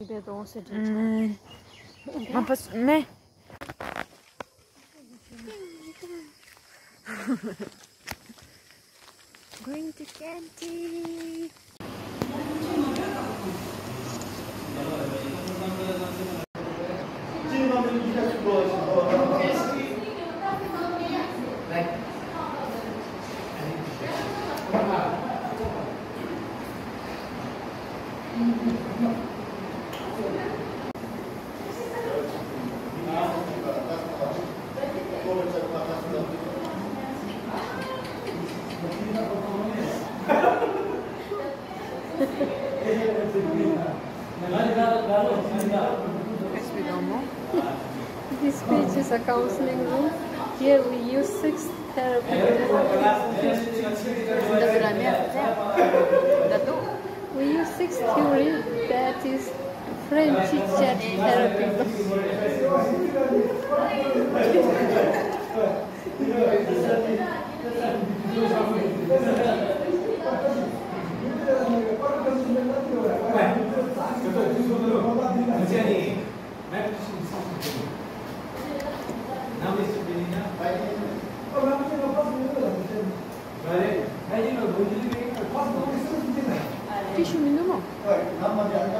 Ma me? Going to canteen. This page is a counseling room. Here we use 6 therapy. We use 6 theory, that is French chit-chat therapy. Tisu minum mo?